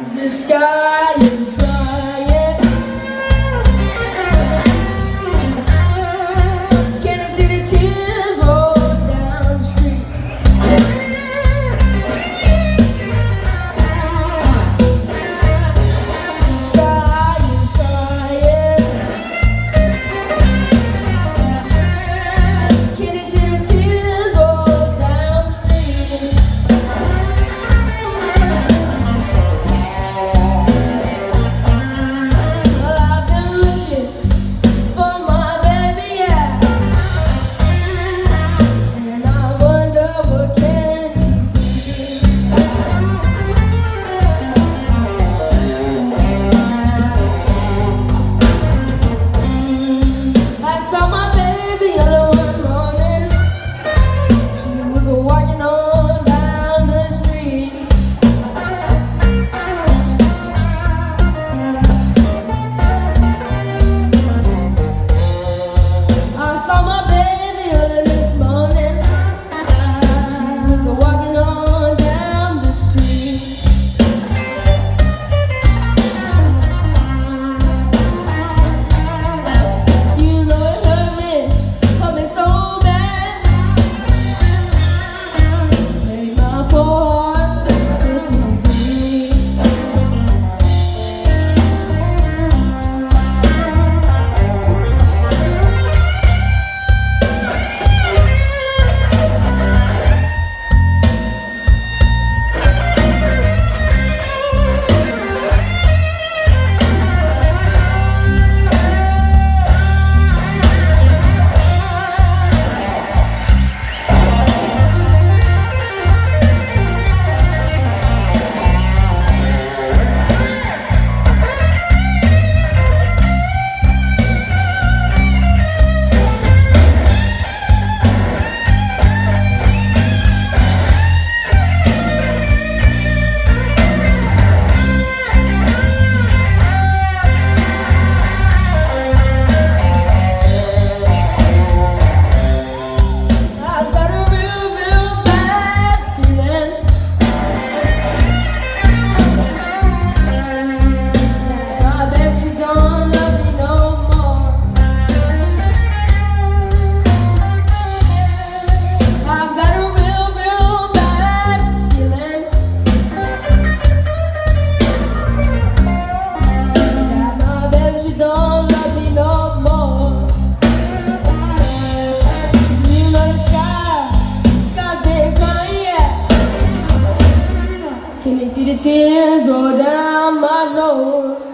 The sky is crying. Can you see the tears roll down the street? The sky is crying. Can you see the tears roll down the street? Can you see the tears roll down my nose?